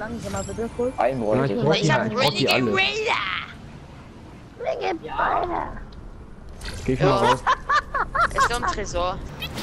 langsamer, bitte, kurz. Ein wollte ich. Ich hab Renegade Raider! Ja. Geh ich mal raus. Ist nur ein Tresor.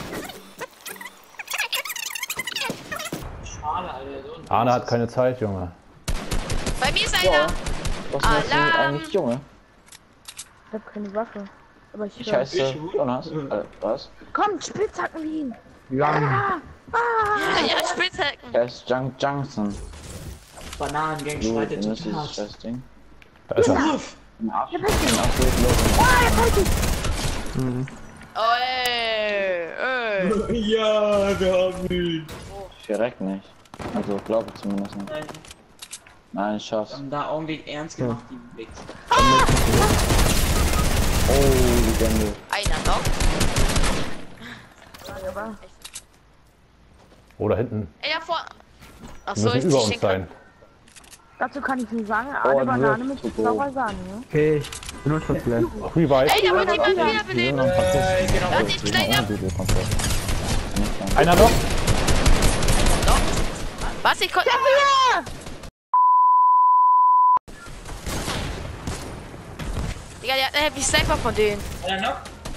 Schade, Alter. Arne hat keine Zeit, Junge. Bei mir ist einer! Was meinst du Alarm! eigentlich, Junge? Ich hab keine Waffe. Aber ich Ich höre. heiße Jonas. Was? Komm, Spitzhacken ihn! Lang. Ja, Spitzhacken! Er ist Johnson. Bananengang Du schreitet findest total. dieses Scheißding. Da ist er. Im Arsch. Ja, perfekt. Im Arsch geht los. Ah, jetzt halt dich! Oh, ey! Ja, wir haben ihn. Ich verreck nicht. Also glaube zumindest nicht. Nein, Nein, ich schaff's. wir haben da Augenblick ernst gemacht, die Wix. Oh, Legende. Einer noch. Oder hinten. Ey, da vor. Die Achso, müssen ich über zieh uns den sein. Dazu kann ich nur sagen, Oh, eine ein Banane Wirt mit zu saurer Sahne, ne? Okay, ich benutze das gleich. Revive. Ey, da wird jemand wiederbelebt! Genau. Lass dich kleiner! Einer noch. Was? Ich konnte. Digga, der hat eine Heavy Sniper von denen. Einer noch?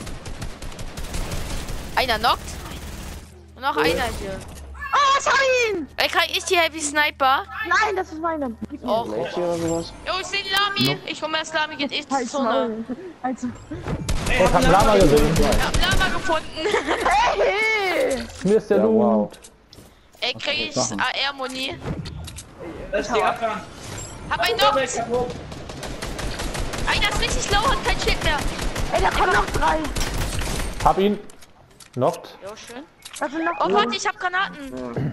Einer knockt. Und noch einer hier. Oh, was hab ich ihn? Ey, krieg ich die Heavy Sniper? Nein, das ist meine. Gib mir. Och. Welche oder sowas? Jo, ich seh den Lami. Ich hol mir das Lami, geht eh zur Halt's Zone. Maul. Also. Oh, ich hab einen Lama gesehen. Ich hab Lama gefunden. Hey! Mir ist der Ja, wow. Loot. Ey, krieg ich AR-Moni. Das ist die Abfahrt. Hab einen Doppel noch. ist kaputt. Einer ist richtig low, hat kein Schild mehr. Ey, da kommen noch 3. Hab ihn. Knockt. Jo, schön. Das sind noch Oh, warte, ich hab Granaten.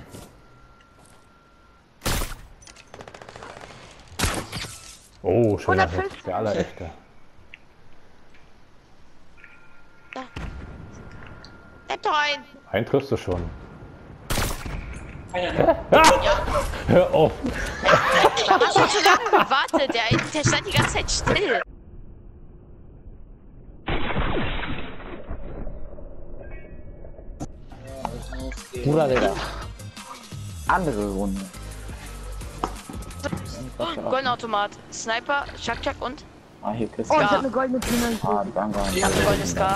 Oh, schöner Hit. 150. Der allerechte. Bleib doch ein. Einen triffst du schon. Einer noch. Hör auf. Da hast du zu lange gewartet. Der stand die ganze Zeit still. Bruder, Digga. Andere Runde. Goldenautomat. Sniper, Chuck und. Ah, hier kriegst Oh, du. ich hab eine goldene Pine. Ah, danke. Ich hab ein goldenes K.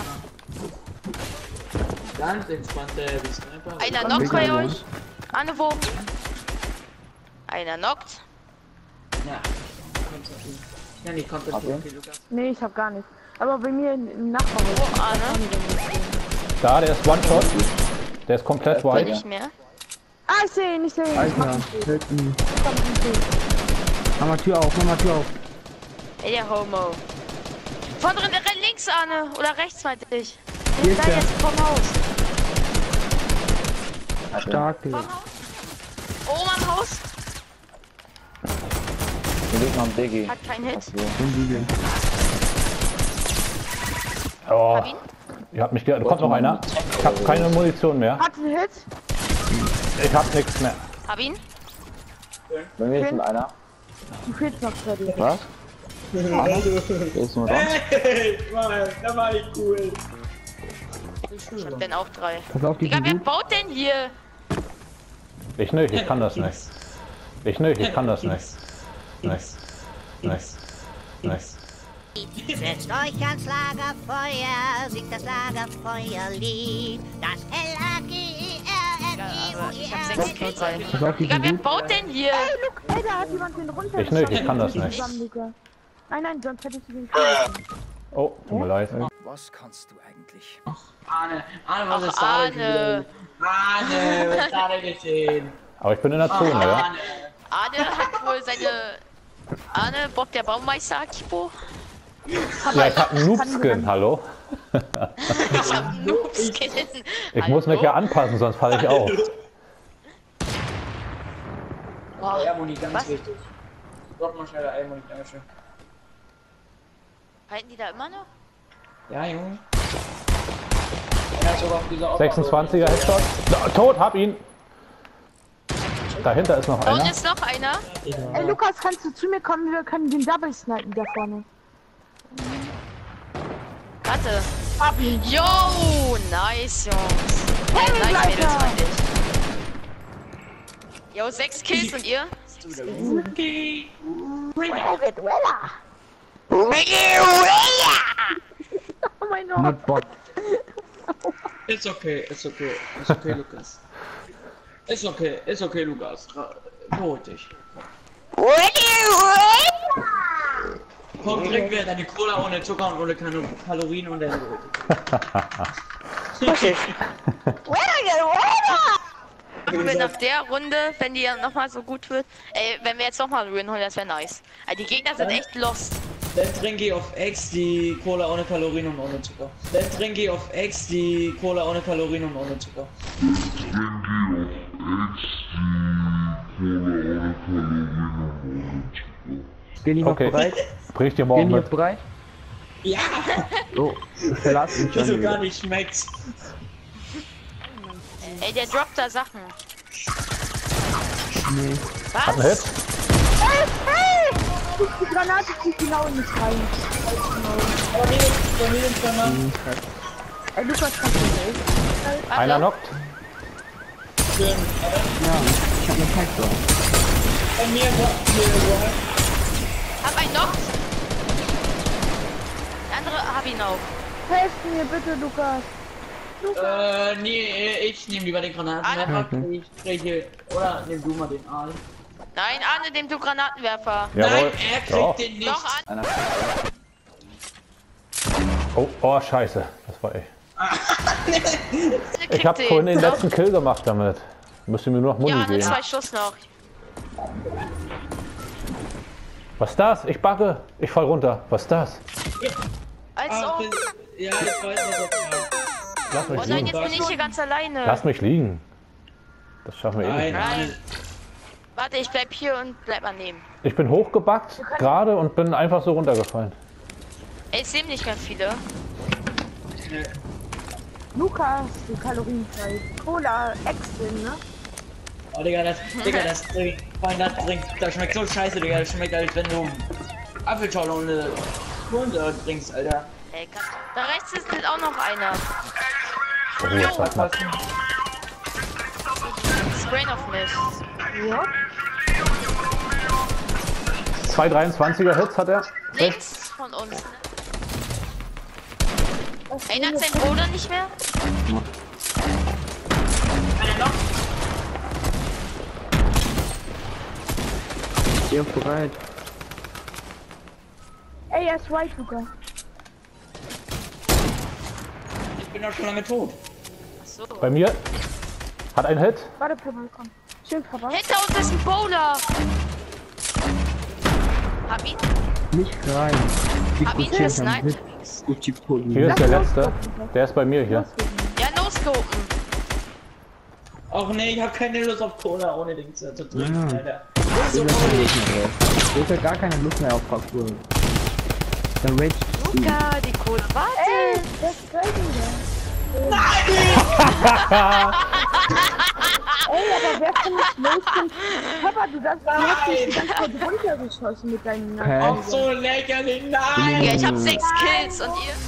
Ganz entspannte wie Sniper. Einer knockt bei euch. Anne, wo? Einer knockt. Ja. Ja, die kommt Hab ihn. okay, Lukas. Nee, ich hab gar nicht. Aber bei mir im Nachbarhaus. Wo, Arne? Da, der ist One-Shot. Der ist komplett white. Nicht mehr. Ah, ich seh ihn, ich seh ihn. Ich mach Alter, ihn. hinten. Ich komm nicht hin. Mach mal Tür auf, mach mal Tür auf. Ey, der Homo. Von drin, links, Arne. Oder rechts, meinte ich. Hier ist Da der. jetzt vom Haus. Stark, Digga. Vom Haus. Oben am Haus. Wir liegen am Diggi. Hat keinen Hit. Was wir. Oh, Hab ihn. ihr habt mich da kommt noch einer. Ich hab keine Munition mehr. Hat einen Hit. Ich hab nichts mehr. Hab ihn. Bei mir ist einer. Du fehlst noch, Freddy. Was? Wer ist nur da? Hey, Mann, da war ich cool. Ich hab denn auch 3. Pass auf, die Digga, sind wer gut. baut denn hier? Ich nicht, ich kann das nicht. Ich nicht, ich kann das nicht. Nice. Nice. Nice. Setzt euch ans Lagerfeuer, singt das Lagerfeuerlied. Das Ich hab 6 Kills. Pass auf, die Digga, sind wer gut. baut denn hier? Ey, da hat jemand den runter. Ich nicht, ich kann das nicht. Zusammen, Luca. Nein, nein, sonst hättest du den können. Oh, tut mir leid. Was kannst du eigentlich? Arne, was Ach, ist da denn Arne. Arne, was ist da denn geschehen? Aber ich bin in der Zone, ja. Arne. Arne hat wohl seine... Arne, Bob der Baumeister, Akibo. Ja, ich hab einen Noob-Skin, hallo? Ich hab einen Noob-Skin. Ich muss mich ja anpassen, sonst falle ich auf. Airmoni, ganz Was? wichtig. Drop mal schnell Airmoni, dankeschön. Halten die da immer noch? Ja, Junge. Einer ist sogar auf dieser 26er Headshot. Da, tot, hab ihn. Dahinter ist noch Da unten einer. ist noch einer. Ey, Lukas, kannst du zu mir kommen? Wir können den Double snipen da vorne. Warte. Hab ihn. Yo, nice, Jungs. Hey, Nice, Leute. Mädels, meinte ich. Yo, 6 Kills und ihr? Oh mein Gott. Not bot. It's okay, Lukas. It's okay, Lukas. Beruhig dich. Komm, trink wir deine Cola ohne Zucker und ohne Kalorien und dann beruhig dich. Wenn auf der Runde, wenn die nochmal so gut wird, wenn wir jetzt nochmal Win holen, das wäre nice. Die Gegner sind echt lost. Dann trinke ich auf Ex die Cola ohne Kalorien und ohne Zucker. Dann trinke ich auf Ex die Cola ohne Kalorien und ohne Zucker. Gehen die noch Okay. bereit? Bring ich dir Gehen morgen die mit. noch bereit? Ja! So, verlass mich Wieso schon gar wieder. nicht schmeckt's. Ey, der droppt da Sachen. Nee. Hat einen Was? Hit. Die Granate zieht genau nicht rein. Ey, Lukas, kannst du nicht? Einer knockt. Ja, ich hab eine Teigdorf. Bei mir war Hab einen noch. Der andere hab ihn auch. Helft mir bitte, Lukas. nee, ich nehme lieber den Granatenwerfer. Ich spreche. Oder nimm du mal den Aal. Nein, Arne, dem du Granatenwerfer. Jawohl. Nein, er kriegt Doch. den nicht. Doch, Arne. Einer. Oh, scheiße. Das war ich. Ich kriegt hab vorhin den Doch. letzten Kill gemacht damit. Müsste mir nur noch Muni Ja, Arne, geben. 2 Schuss noch. Was ist das? Ich backe. Ich fall runter. Was ist das? Als Ach, ob. ja, ich weiß, was das war. Lass mich Oh nein, liegen. jetzt bin ich hier ganz alleine. Lass mich liegen. Das schaffen wir eh nicht. Nein, Nein. Warte, ich bleib hier und bleib mal neben. Ich bin hochgebackt gerade und bin einfach so runtergefallen. Ey, es leben nicht mehr viele. Lukas, die kalorienfrei. Cola, Extra, ne? Oh, Digga, das Drink, vor allem das Drink, das schmeckt so scheiße, Digga, das schmeckt, als wenn du Apfelschorle und eine Kohlensäure trinkst, Alter. Ey, da rechts ist auch noch einer. Oh, das war knapp. Sprain auf mich. Ja. 2 23er Hits hat er. Links von uns. Ne? Erinnert sein Bruder nicht mehr? Geh auf bereit. Ey, er ist right, Lukas. Ich bin doch schon lange tot. Achso. Bei mir hat ein Hit. Warte, Papa, komm. Schön, Papa. Hinter uns ist ein Bowler. Hab ihn. Nicht rein. Hab ihn gesniped. Hier ist der letzte. Der ist bei mir hier. Ja, loskopen. Och nee, ich hab keine Lust auf Cola ohne Ding zu trinken, Ja. Alter. Ich hab gar keine Lust mehr auf Parkour. Dann rage. Luca, die Kohle. Warte. Ey, das ist geil, Digga. Ey, aber wer von uns loskommt? Papa, du hast dich die ganze Zeit runtergeschossen mit deinen Hä? Auch so lächerlich, nein! Ja, ich hab 6 Kills und ihr?